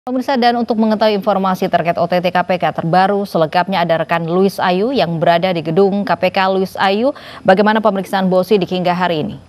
Pemirsa, dan untuk mengetahui informasi terkait OTT KPK terbaru, selengkapnya ada rekan Louis Ayu yang berada di gedung KPK. Louis Ayu, bagaimana pemeriksaan Bowo Sidik hingga hari ini?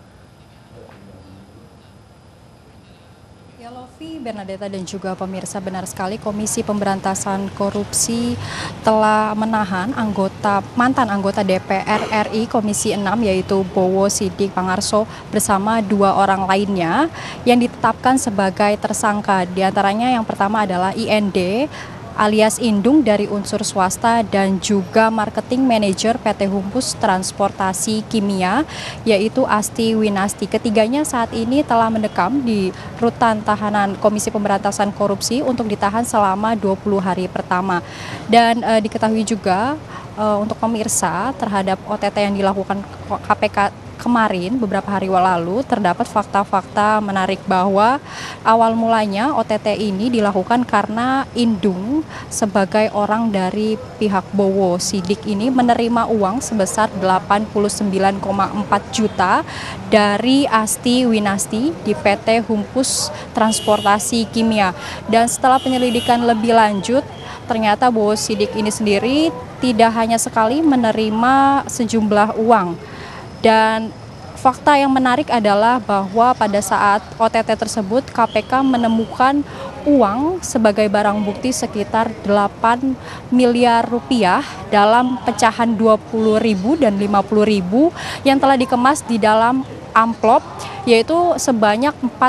Ya, Lovi, Bernadetta dan juga pemirsa, benar sekali Komisi Pemberantasan Korupsi telah menahan mantan anggota DPR RI Komisi 6 yaitu Bowo Sidik Pangarso bersama dua orang lainnya yang ditetapkan sebagai tersangka. Di antaranya yang pertama adalah IND alias Indung dari unsur swasta dan juga marketing manager PT Humpus Transportasi Kimia yaitu Asti Winasti. Ketiganya saat ini telah mendekam di rutan tahanan Komisi Pemberantasan Korupsi untuk ditahan selama 20 hari pertama. Dan diketahui juga untuk pemirsa terhadap OTT yang dilakukan KPK kemarin beberapa hari lalu terdapat fakta-fakta menarik bahwa awal mulanya OTT ini dilakukan karena Indung sebagai orang dari pihak Bowo Sidik ini menerima uang sebesar 89,4 juta dari Asti Winasti di PT Humpus Transportasi Kimia. Dan setelah penyelidikan lebih lanjut, ternyata Bowo Sidik ini sendiri tidak hanya sekali menerima sejumlah uang. Dan fakta yang menarik adalah bahwa pada saat OTT tersebut KPK menemukan uang sebagai barang bukti sekitar 8 miliar rupiah dalam pecahan 20.000 dan 50.000 yang telah dikemas di dalam amplop, yaitu sebanyak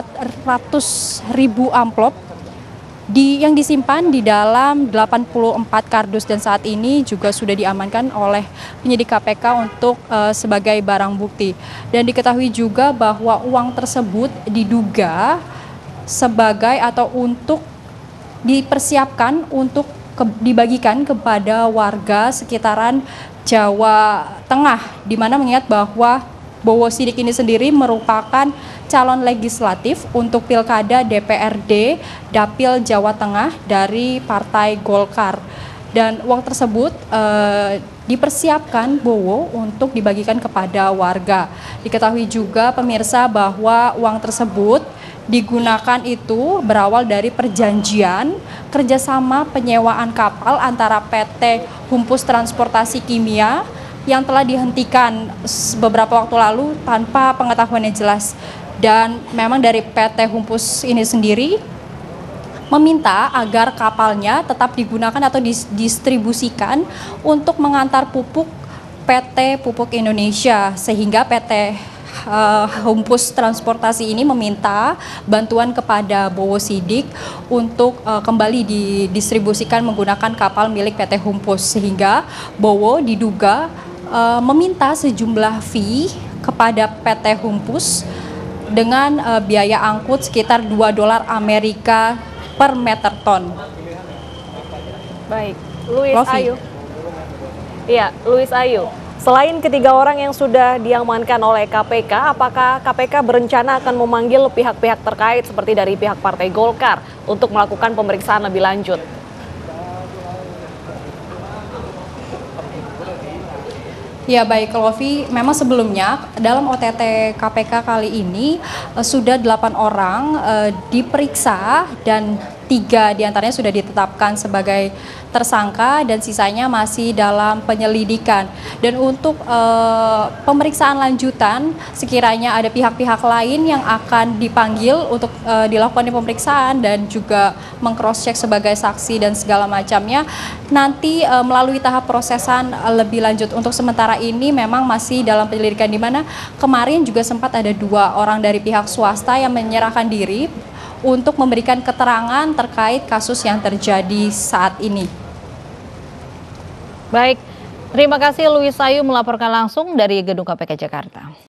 400.000 amplop yang disimpan di dalam 84 kardus, dan saat ini juga sudah diamankan oleh penyidik KPK untuk sebagai barang bukti. Dan diketahui juga bahwa uang tersebut diduga sebagai atau untuk dipersiapkan untuk dibagikan kepada warga sekitaran Jawa Tengah, di mana mengingat bahwa Bowo Sidik ini sendiri merupakan calon legislatif untuk Pilkada DPRD Dapil Jawa Tengah dari Partai Golkar. Dan uang tersebut dipersiapkan Bowo untuk dibagikan kepada warga. Diketahui juga pemirsa bahwa uang tersebut digunakan itu berawal dari perjanjian kerjasama penyewaan kapal antara PT Humpus Transportasi Kimia yang telah dihentikan beberapa waktu lalu tanpa pengetahuan yang jelas. Dan memang dari PT Humpus ini sendiri meminta agar kapalnya tetap digunakan atau didistribusikan untuk mengantar pupuk PT Pupuk Indonesia, sehingga PT Humpus Transportasi ini meminta bantuan kepada Bowo Sidik untuk kembali didistribusikan menggunakan kapal milik PT Humpus, sehingga Bowo diduga meminta sejumlah fee kepada PT Humpus dengan biaya angkut sekitar $2 Amerika per meter ton. Baik, Louis Ayu. Iya, Louis Ayu. Selain ketiga orang yang sudah diamankan oleh KPK, apakah KPK berencana akan memanggil pihak-pihak terkait seperti dari pihak Partai Golkar untuk melakukan pemeriksaan lebih lanjut? Ya, baik Lovi, memang sebelumnya dalam OTT KPK kali ini sudah 8 orang diperiksa dan 3 diantaranya sudah ditetapkan sebagai tersangka dan sisanya masih dalam penyelidikan. Dan untuk pemeriksaan lanjutan, sekiranya ada pihak-pihak lain yang akan dipanggil untuk dilakukan pemeriksaan dan juga meng-cross-check sebagai saksi dan segala macamnya, nanti melalui tahap prosesan lebih lanjut. Untuk sementara ini memang masih dalam penyelidikan, di mana kemarin juga sempat ada 2 orang dari pihak swasta yang menyerahkan diri untuk memberikan keterangan terkait kasus yang terjadi saat ini. Baik, terima kasih Louis Ayu melaporkan langsung dari Gedung KPK Jakarta.